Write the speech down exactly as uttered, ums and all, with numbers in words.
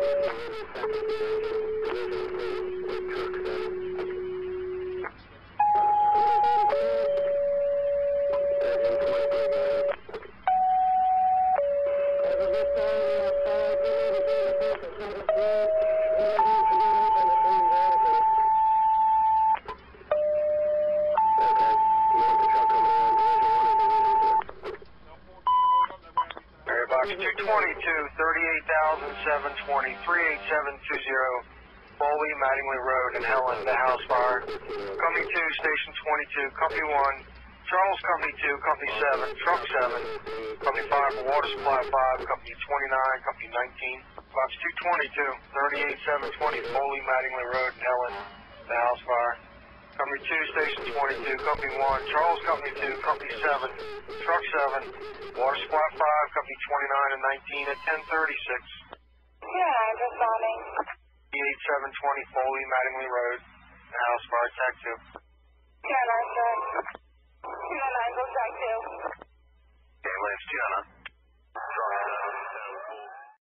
Box two twenty-two, thirty-eight thousand seven twenty, three eight seven two zero, Foley, Mattingly Road in Helen, the house fire. Company two, Station twenty-two, Company one, Charles Company two, Company seven, Truck seven, Company five for Water Supply five, Company twenty-nine, Company nineteen. Box two twenty-two, thirty-eight seven twenty, Foley, Mattingly Road in Helen, the house fire. Company two, Station twenty-two, Company one, Charles Company two, Company seven, Truck seven, Water Supply five, Company twenty-nine and nineteen at ten thirty-six. Yeah, I'm responding. eight seven twenty, Foley, Mattingly Road, the house fire, Tech two.